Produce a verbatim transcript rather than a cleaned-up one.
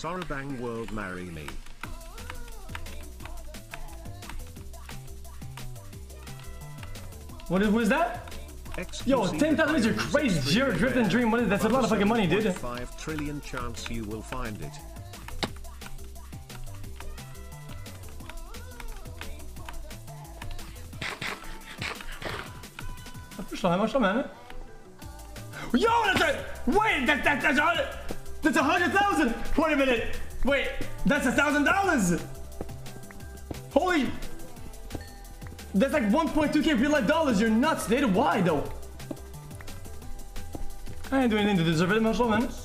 Sorabang World marry me. What is, what is that? Yo, ten thousand is crazy. Zero Drift and Dream money. That's a lot of fucking money, dude. Five trillion chance you will find it. How much, man? Yo, that's a wait. That, that that's a hundred. That's a hundred thousand. Wait a minute. Wait, that's a thousand dollars. Holy. That's like one point two K real life dollars. You're nuts, dude. Why though? I ain't doing anything to deserve it, man.